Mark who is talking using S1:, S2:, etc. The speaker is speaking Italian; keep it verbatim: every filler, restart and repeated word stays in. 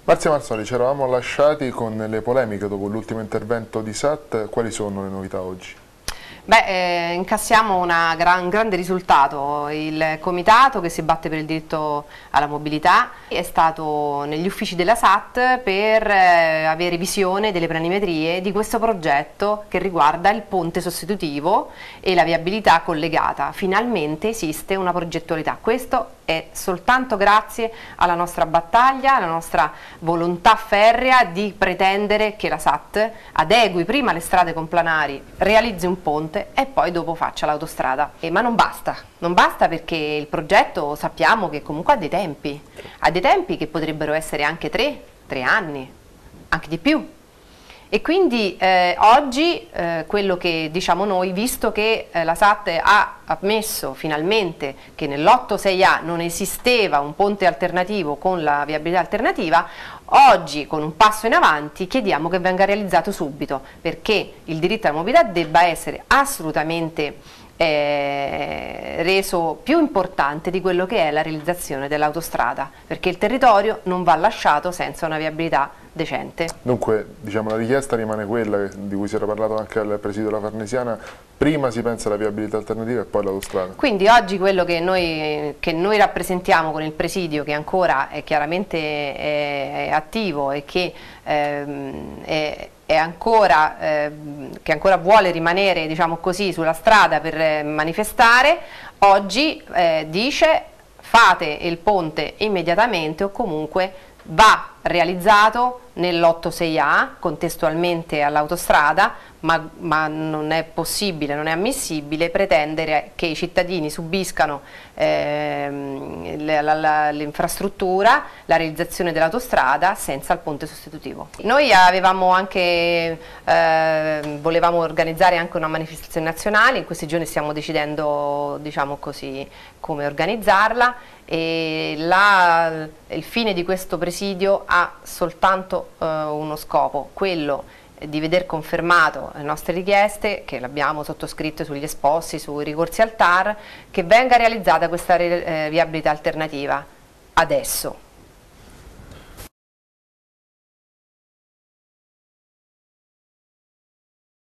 S1: Marzia Marzoli, ci eravamo lasciati con le polemiche dopo l'ultimo intervento di S A T, quali sono le novità oggi?
S2: Beh, eh, incassiamo una gran, un grande risultato. Il comitato che si batte per il diritto alla mobilità è stato negli uffici della S A T per eh, avere visione delle planimetrie di questo progetto che riguarda il ponte sostitutivo e la viabilità collegata. Finalmente esiste una progettualità. Questo è soltanto grazie alla nostra battaglia, alla nostra volontà ferrea di pretendere che la S A T adegui prima le strade complanari, realizzi un ponte e poi dopo faccia l'autostrada. Eh, ma non basta, non basta perché il progetto sappiamo che comunque ha dei tempi, ha dei tempi che potrebbero essere anche tre, tre anni, anche di più. E quindi eh, oggi eh, quello che diciamo noi, visto che eh, la S A T ha ammesso finalmente che nell'otto sei A non esisteva un ponte alternativo con la viabilità alternativa, oggi con un passo in avanti chiediamo che venga realizzato subito, perché il diritto alla mobilità debba essere assolutamente eh, reso più importante di quello che è la realizzazione dell'autostrada, perché il territorio non va lasciato senza una viabilità decente.
S1: Dunque, diciamo, la richiesta rimane quella di cui si era parlato anche al presidio della Farnesiana: prima si pensa alla viabilità alternativa e poi all'autostrada.
S2: Quindi oggi quello che noi, che noi rappresentiamo con il presidio, che ancora è chiaramente è, è attivo e che ehm, è, è ancora, ehm, che ancora vuole rimanere, diciamo così, sulla strada per eh, manifestare, oggi eh, dice: fate il ponte immediatamente o comunque va realizzato nell'otto sei A contestualmente all'autostrada, ma, ma non è possibile, non è ammissibile pretendere che i cittadini subiscano ehm, l'infrastruttura, la realizzazione dell'autostrada senza il ponte sostitutivo. Noi avevamo anche, eh, volevamo organizzare anche una manifestazione nazionale, in questi giorni stiamo decidendo, diciamo così, come organizzarla, e la, il fine di questo presidio ha soltanto eh, uno scopo, quello di veder confermato le nostre richieste, che l'abbiamo sottoscritte sugli esposti, sui ricorsi al T A R, che venga realizzata questa eh, viabilità alternativa adesso.